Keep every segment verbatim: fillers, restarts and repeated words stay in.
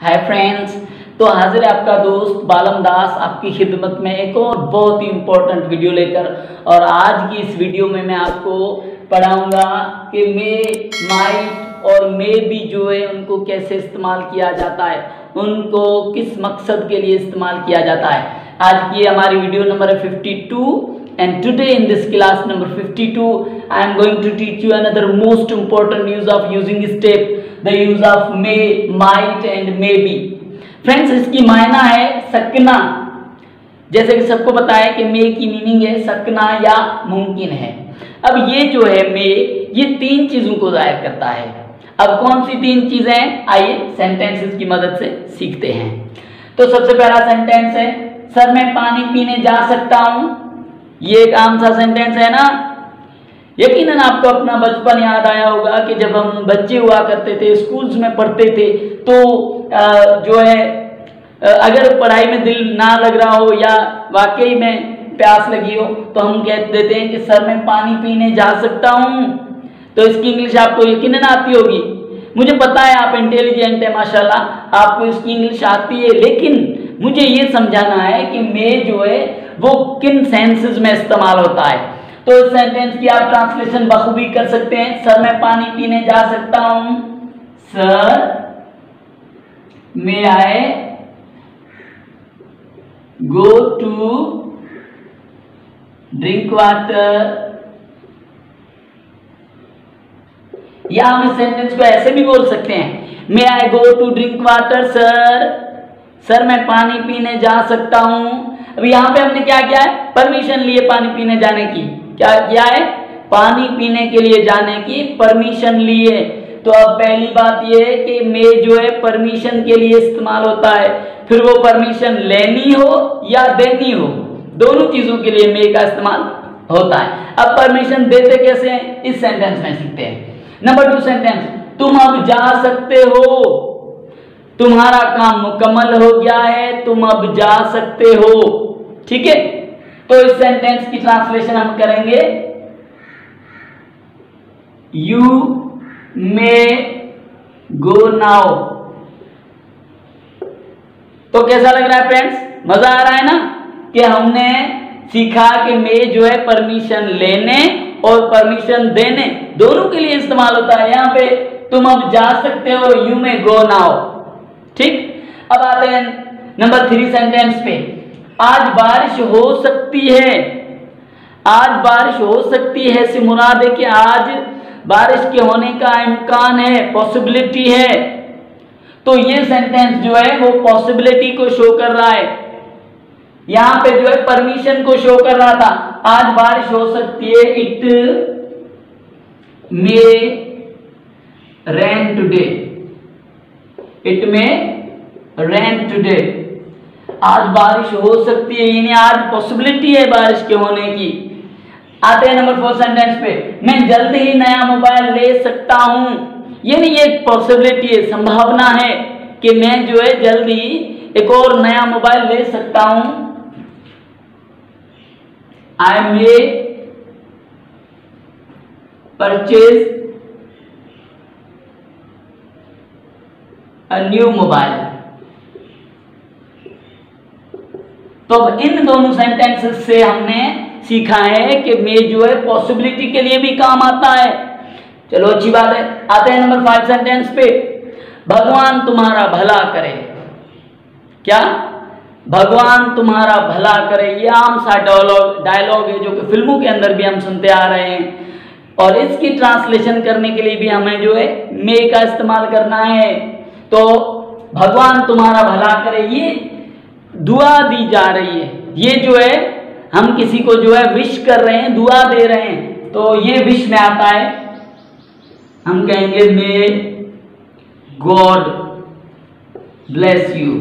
Hi friends, तो हाजिर है आपका दोस्त बालम दास आपकी खिदमत में एक और बहुत ही इम्पोर्टेंट वीडियो लेकर। और आज की इस वीडियो में मैं आपको पढ़ाऊंगा कि मे, माइट और मे भी जो है उनको कैसे इस्तेमाल किया जाता है, उनको किस मकसद के लिए इस्तेमाल किया जाता है। आज की हमारी वीडियो नंबर है fifty two and today in this class number fifty-two I am going to teach you another most important use of using step, the use of may, might and maybe। Friends, इसकी मायना है सकना। जैसे कि सबको पता है कि मे की मीनिंग है सकना या मुमकिन है। अब ये जो है मे, ये तीन चीजों को जाहिर करता है। अब कौन सी तीन चीजें, आइए सेंटेंसेस की मदद से सीखते हैं। तो सबसे पहला सेंटेंस है, सर मैं पानी पीने जा सकता हूं। ये एक आम सा सेंटेंस है ना। यकीनन आपको अपना बचपन याद आया होगा कि जब हम बच्चे हुआ करते थे, स्कूल्स में पढ़ते थे, तो जो है अगर पढ़ाई में दिल ना लग रहा हो या वाकई में प्यास लगी हो तो हम कह देते हैं कि सर मैं पानी पीने जा सकता हूँ। तो इसकी इंग्लिश आपको यकीनन आती होगी। मुझे पता है आप इंटेलिजेंट है माशाल्लाह, आपको इसकी इंग्लिश आती है, लेकिन मुझे ये समझाना है कि मे जो है वो किन सेंसेस में इस्तेमाल होता है। तो इस सेंटेंस की आप ट्रांसलेशन बखूबी कर सकते हैं। सर मैं पानी पीने जा सकता हूं। Sir may I go to drink water. या हम इस सेंटेंस को ऐसे भी बोल सकते हैं, may I go to drink water sir. Sir मैं पानी पीने जा सकता हूं। अब यहाँ पे हमने क्या किया है, परमिशन लिए पानी पीने जाने की। क्या किया है, पानी पीने के लिए जाने की परमिशन लिए। तो अब पहली बात ये है कि मे जो है परमिशन के लिए इस्तेमाल होता है, फिर वो परमिशन लेनी हो या देनी हो, दोनों चीजों के लिए मे का इस्तेमाल होता है। अब परमिशन देते कैसे हैं, इस सेंटेंस में सीखते हैं। नंबर टू सेंटेंस, तुम अब जा सकते हो। तुम्हारा काम मुकम्मल हो गया है, तुम अब जा सकते हो। ठीक है, तो इस सेंटेंस की ट्रांसलेशन हम करेंगे, यू मे गो नाउ। तो कैसा लग रहा है फ्रेंड्स, मजा आ रहा है ना कि हमने सीखा कि मे जो है परमिशन लेने और परमिशन देने दोनों के लिए इस्तेमाल होता है। यहां पे तुम अब जा सकते हो, यू मे गो नाउ। ठीक, अब आते हैं नंबर थ्री सेंटेंस पे। आज बारिश हो सकती है। आज बारिश हो सकती है से मुराद है कि आज बारिश के होने का इम्कान है, पॉसिबिलिटी है। तो ये सेंटेंस जो है वो पॉसिबिलिटी को शो कर रहा है। यहां पे जो है परमिशन को शो कर रहा था। आज बारिश हो सकती है, it may rain today. It may rain today, आज बारिश हो सकती है, यानी आज पॉसिबिलिटी है बारिश के होने की। आते हैं नंबर फोर सेंटेंस पे, मैं जल्द ही नया मोबाइल ले सकता हूं। यानी ये पॉसिबिलिटी है, संभावना है कि मैं जो है जल्द ही एक और नया मोबाइल ले सकता हूं। I may purchase new mobile. तो अब इन दोनों सेंटेंसेस से हमने सीखा है कि मे जो है पॉसिबिलिटी के लिए भी काम आता है। चलो अच्छी बात है। आते हैं नंबर फाइव सेंटेंस पे, भगवान तुम्हारा भला करे। क्या, भगवान तुम्हारा भला करे। ये आम सा डायलॉग डायलॉग है जो कि फिल्मों के अंदर भी हम सुनते आ रहे हैं, और इसकी ट्रांसलेशन करने के लिए भी हमें जो है मे का इस्तेमाल करना है। तो भगवान तुम्हारा भला करे, ये दुआ दी जा रही है। ये जो है हम किसी को जो है विश कर रहे हैं, दुआ दे रहे हैं, तो ये विश में आता है। हम कहेंगे मे गॉड ब्लेस यू।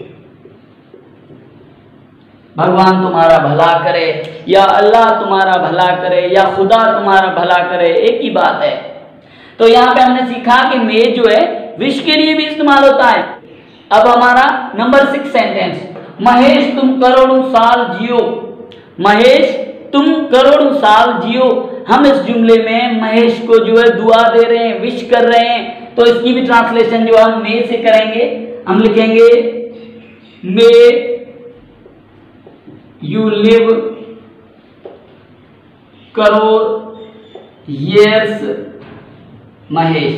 भगवान तुम्हारा भला करे या अल्लाह तुम्हारा भला करे या खुदा तुम्हारा भला करे, एक ही बात है। तो यहां पे हमने सीखा कि मे जो है विश के लिए भी इस्तेमाल होता है। अब हमारा नंबर सिक्स सेंटेंस, महेश तुम करोड़ों साल जियो। महेश तुम करोड़ों साल जियो। हम इस जुमले में महेश को जो है दुआ दे रहे हैं, विश कर रहे हैं। तो इसकी भी ट्रांसलेशन जो हम मे से करेंगे, हम लिखेंगे may you live crore years Mahesh.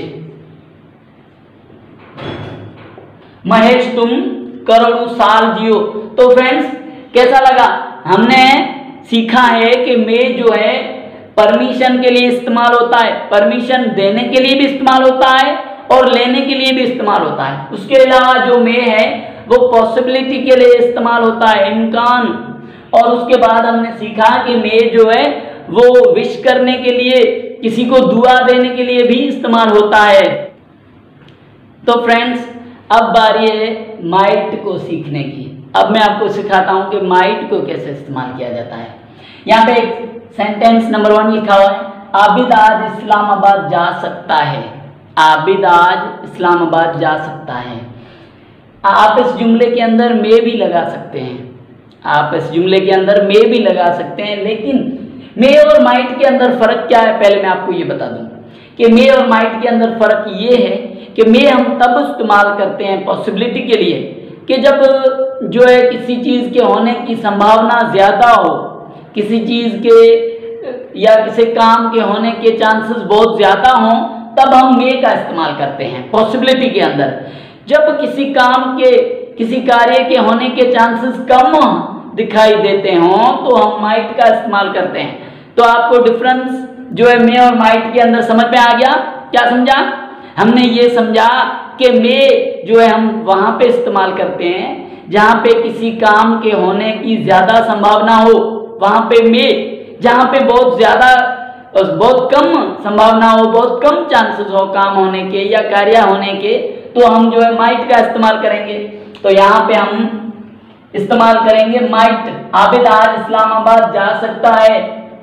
Mahesh तुम करोड़ों साल जियो। तो फ्रेंड्स कैसा लगा? हमने सीखा है कि मे जो है परमिशन के लिए इस्तेमाल होता है, परमिशन देने के लिए भी इस्तेमाल होता है और लेने के लिए भी इस्तेमाल होता है। उसके अलावा जो मे है वो पॉसिबिलिटी के लिए इस्तेमाल होता है, इम्कान। और उसके बाद हमने सीखा कि मे जो है वो विश करने के लिए, किसी को दुआ देने के लिए भी इस्तेमाल होता है। तो फ्रेंड्स अब बारी है माइट को सीखने की। अब मैं आपको सिखाता हूं कि माइट को कैसे इस्तेमाल किया जाता है। यहाँ पे एक सेंटेंस नंबर वन लिखा हुआ है, आबिद आज इस्लामाबाद जा सकता है। आबिद आज इस्लामाबाद जा सकता है। आप इस जुमले के अंदर मे भी लगा सकते हैं, आप इस जुमले के अंदर मे भी लगा सकते हैं, लेकिन मे और माइट के अंदर फर्क क्या है पहले मैं आपको ये बता दूं कि मे और माइट के अंदर फर्क ये है कि मे हम तब इस्तेमाल करते हैं पॉसिबिलिटी के लिए कि जब जो है किसी चीज़ के होने की संभावना ज़्यादा हो, किसी चीज़ के या किसी काम के होने के चांसेस बहुत ज़्यादा हों, तब हम मे का इस्तेमाल करते हैं पॉसिबिलिटी के अंदर। जब किसी काम के, किसी कार्य के होने के चांसेस कम दिखाई देते हों तो हम माइट का इस्तेमाल करते हैं। तो आपको डिफरेंस जो है मे और माइट के अंदर समझ में आ गया? क्या समझा? हमने ये समझा कि मे जो है हम वहां पे इस्तेमाल करते हैं जहां पे किसी काम के होने की ज्यादा संभावना हो, वहां पे मे। जहां पे बहुत ज्यादा, बहुत कम संभावना हो, बहुत कम चांसेस हो काम होने के या कार्य होने के, तो हम जो है माइट का इस्तेमाल करेंगे। तो यहाँ पे हम इस्तेमाल करेंगे माइट। आबिद आज इस्लामाबाद जा सकता है।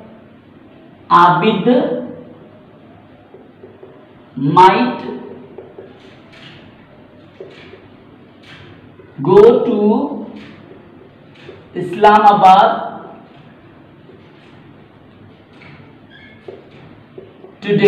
Abid might go to Islamabad today.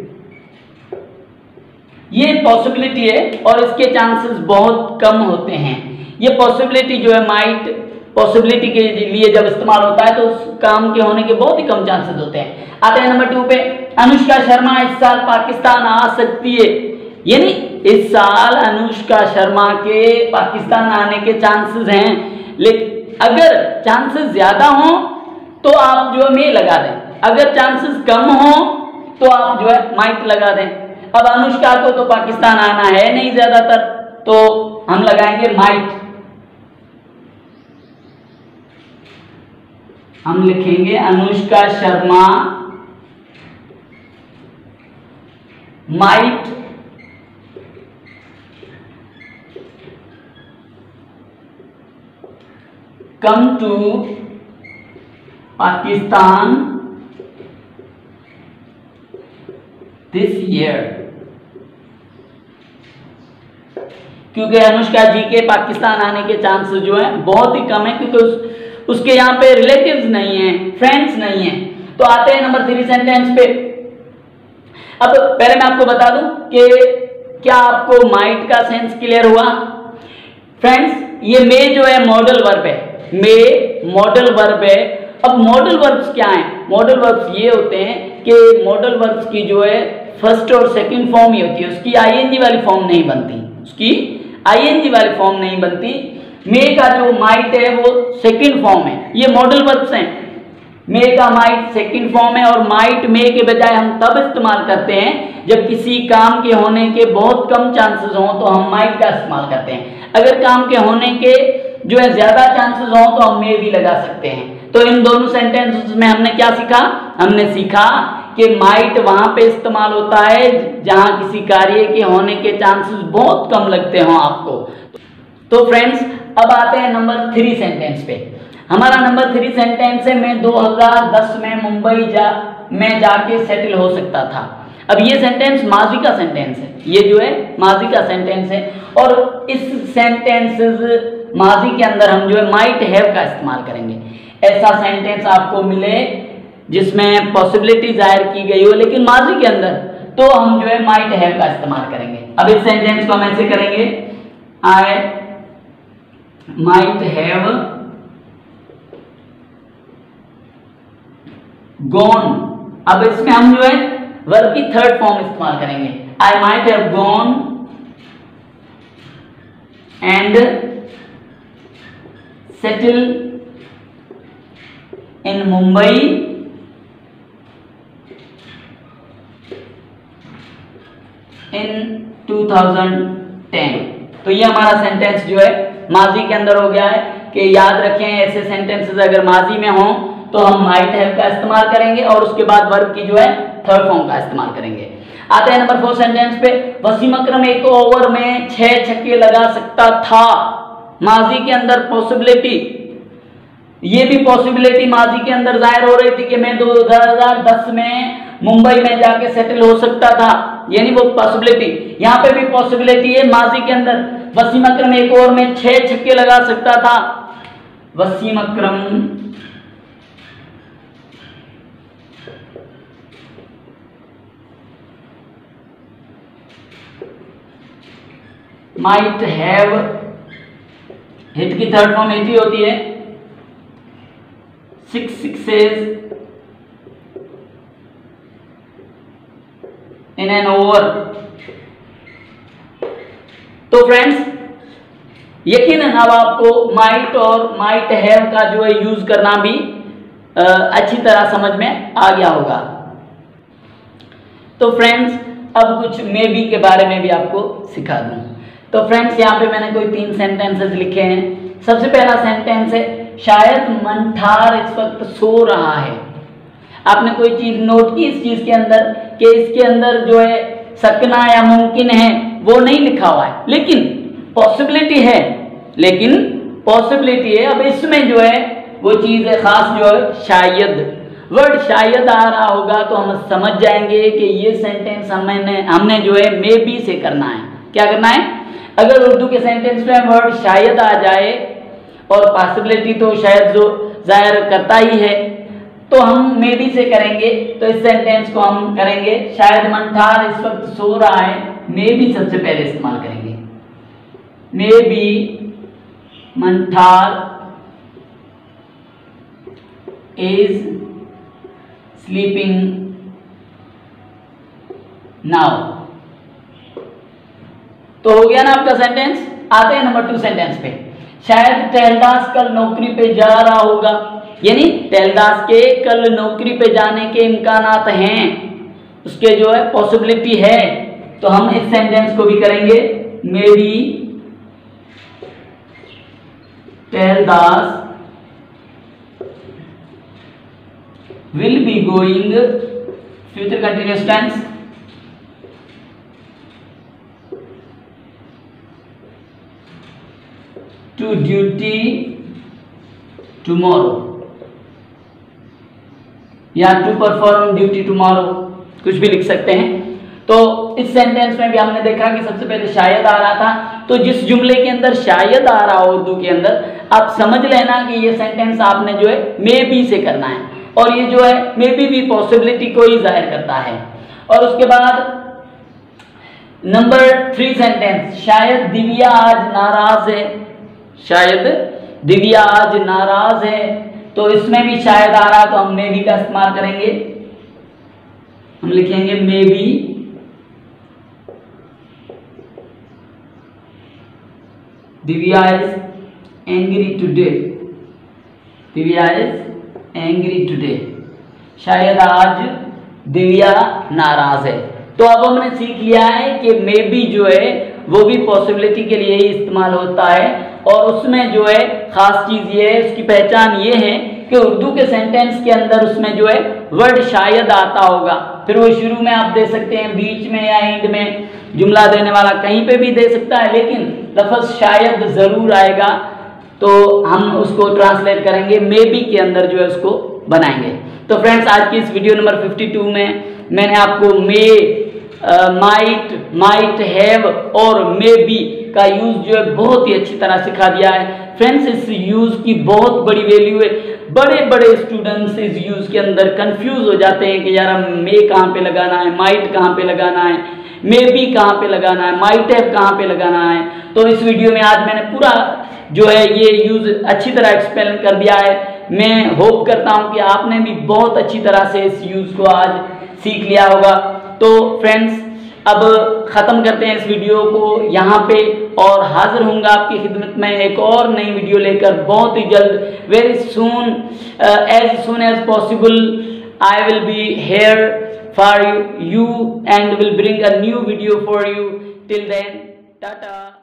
ये पॉसिबिलिटी है और इसके चांसेस बहुत कम होते हैं। ये पॉसिबिलिटी जो है माइट पॉसिबिलिटी के लिए जब इस्तेमाल होता है तो उस काम के होने के बहुत ही कम चांसेस होते हैं। आते हैं नंबर टू पे, अनुष्का शर्मा इस साल पाकिस्तान आ सकती है। यानी इस साल अनुष्का शर्मा के पाकिस्तान आने के चांसेस हैं, लेकिन अगर चांसेस ज्यादा हों तो आप जो है मे लगा दें, अगर चांसेस कम हों तो आप जो है माइट लगा दें। अब अनुष्का को तो पाकिस्तान आना है नहीं ज्यादातर, तो हम लगाएंगे माइट। हम लिखेंगे Anushka Sharma might come to Pakistan this year. क्योंकि अनुष्का जी के पाकिस्तान आने के चांसेस जो है बहुत ही कम है, क्योंकि उस, उसके यहाँ पे रिलेटिव्स नहीं है, फ्रेंड्स नहीं है। तो आते हैं नंबर थ्री सेंटेंस पे। अब पहले मैं आपको बता दूं कि क्या आपको माइट का सेंस क्लियर हुआ? फ्रेंड्स ये मे जो है मॉडल वर्ब है, मे मॉडल वर्ब है। अब मॉडल वर्ब्स क्या हैं? मॉडल वर्ब्स ये होते हैं कि मॉडल वर्ब्स की जो है फर्स्ट और सेकंड फॉर्म ही होती है, उसकी आईएनजी वाली फॉर्म नहीं बनती, उसकी आईएनजी वाली फॉर्म नहीं बनती। मे का जो माइट है वो सेकंड फॉर्म है, ये मॉडल वर्ब्स हैं। मे का माइट सेकंड फॉर्म है और माइट मे के बजाय हम तब इस्तेमाल करते हैं जब किसी काम के होने के बहुत कम चांसेस हों तो हम माइट का इस्तेमाल करते हैं। अगर काम के होने के जो है ज्यादा चांसेस हों तो हम मे भी लगा सकते हैं। तो इन दोनों सेंटेंसेस में हमने क्या सीखा? हमने सीखा कि माइट वहां पे इस्तेमाल होता है जहां किसी कार्य के होने के चांसेस बहुत कम लगते हों आपको। तो फ्रेंड्स अब आते हैं नंबर थ्री सेंटेंस पे। हमारा नंबर थ्री सेंटेंस है मैं दो हज़ार दस में मुंबई जा में जाके सेटल हो सकता था। अब ये सेंटेंस माजी का सेंटेंस है, ये जो है माजी का सेंटेंस है और इस सेंटेंसेस माजी के अंदर हम जो है माइट हैव का इस्तेमाल करेंगे। ऐसा सेंटेंस आपको मिले जिसमें पॉसिबिलिटी जाहिर की गई हो लेकिन माजी के अंदर, तो हम जो है माइट हैव का इस्तेमाल करेंगे। अब इस सेंटेंस को हम ऐसे करेंगे, आई माइट हैव गॉन। अब इसमें हम जो है वर्ब की थर्ड फॉर्म इस्तेमाल करेंगे। I might have gone and settle in Mumbai in two thousand ten. तो ये हमारा सेंटेंस जो है माजी के अंदर हो गया है कि याद रखें ऐसे सेंटेंसेस अगर माजी में हो तो हम माइट हैव का इस्तेमाल करेंगे और उसके बाद वर्ब की जो है थर्ड फॉर्म का इस्तेमाल करेंगे। आते हैं नंबर फोर सेंटेंस पे। वसीम अकरम एक ओवर में छह छक्के लगा सकता था। माजी के अंदर पॉसिबिलिटी, ये भी पॉसिबिलिटी माजी के अंदर जाहिर हो रही थी कि मैं दो हज़ार दस में मुंबई में जाके सेटल हो सकता था, यानी वो पॉसिबिलिटी। यहाँ पे भी पॉसिबिलिटी है माजी के अंदर। वसीम अकरम एक ओवर में छह छक्के लगा सकता था। Wasim Akram might have, hit की थर्ड फॉर्म हिट ही होती है, six sixes in an over. तो फ्रेंड्स यकीनन अब आपको माइट और माइट हैव का जो है यूज करना भी आ, अच्छी तरह समझ में आ गया होगा। तो फ्रेंड्स अब कुछ मे बी के बारे में भी आपको सिखा दूं। तो फ्रेंड्स यहाँ पे मैंने कोई तीन सेंटेंसेस लिखे हैं। सबसे पहला सेंटेंस है शायद मंठार इस वक्त सो रहा है। आपने कोई चीज नोट की इस चीज के अंदर कि इसके अंदर जो है सकना या मुमकिन है वो नहीं लिखा हुआ है, लेकिन पॉसिबिलिटी है, लेकिन पॉसिबिलिटी है। अब इसमें जो है वो चीज है खास जो है शायद, वर्ड शायद आ रहा होगा तो हम समझ जाएंगे कि ये सेंटेंस हमने हमने जो है मे बी से करना है। क्या करना है? अगर उर्दू के सेंटेंस में वर्ड शायद आ जाए और पॉसिबिलिटी तो शायद जो जाहिर करता ही है, तो हम मे बी से करेंगे। तो इस सेंटेंस को हम करेंगे शायद मंठार इस वक्त सो रहा है। मे बी सबसे पहले इस्तेमाल करेंगे। May be Manthar is sleeping now. तो हो गया ना आपका सेंटेंस। आते हैं नंबर टू सेंटेंस पे। शायद टहलदास कल नौकरी पे जा रहा होगा, यानी टहलदास के कल नौकरी पे जाने के इम्कानात हैं, उसके जो है पॉसिबिलिटी है। तो हम इस सेंटेंस को भी करेंगे may be Tahaldas will be going, future continuous tense, to duty tomorrow या टू परफॉर्म ड्यूटी टुमारो, कुछ भी लिख सकते हैं। तो इस सेंटेंस में भी हमने देखा कि सबसे पहले शायद आ रहा था। तो जिस जुमले के अंदर शायद आ रहा हो उर्दू के अंदर, आप समझ लेना कि ये सेंटेंस आपने जो है मे बी से करना है, और ये जो है मे बी भी पॉसिबिलिटी को ही जाहिर करता है। और उसके बाद नंबर थ्री सेंटेंस, शायद दिव्या आज नाराज है। शायद दिव्या आज नाराज है, तो इसमें भी शायद आ रहा तो हम मे बी का इस्तेमाल करेंगे। हम लिखेंगे may be Divya is angry today. Divya is angry today, शायद आज दिव्या नाराज है। तो अब हमने सीख लिया है कि मे बी जो है वो भी पॉसिबिलिटी के लिए ही इस्तेमाल होता है, और उसमें जो है खास चीज ये है, उसकी पहचान ये है कि उर्दू के सेंटेंस के अंदर उसमें जो है वर्ड शायद आता होगा, फिर वो शुरू में आप दे सकते हैं, बीच में या एंड में, जुमला देने वाला कहीं पे भी दे सकता है, लेकिन लफ्ज़ शायद जरूर आएगा। तो हम उसको ट्रांसलेट करेंगे मे बी के अंदर जो है उसको बनाएंगे। तो फ्रेंड्स आज की इस वीडियो नंबर फिफ्टी टू में मैंने आपको मे, माइट, माइट हैव और मे बी का यूज जो है बहुत ही अच्छी तरह सिखा दिया है। फ्रेंड्स इस यूज की बहुत बड़ी वैल्यू है। बड़े बड़े स्टूडेंट्स इस यूज के अंदर कंफ्यूज हो जाते हैं कि यार मे कहाँ पे लगाना है, माइट कहाँ पे लगाना है, मे बी कहाँ पे लगाना है, माइट हैव कहाँ पे लगाना है। तो इस वीडियो में आज मैंने पूरा जो है ये यूज अच्छी तरह एक्सप्लेन कर दिया है। मैं होप करता हूँ कि आपने भी बहुत अच्छी तरह से इस यूज को आज सीख लिया होगा। तो फ्रेंड्स, अब ख़त्म करते हैं इस वीडियो को यहाँ पे, और हाजिर होऊंगा आपकी खिदमत में एक और नई वीडियो लेकर बहुत ही जल्द, very soon, as soon as possible I will be here for you and will bring a new video for you. Till then, Tata.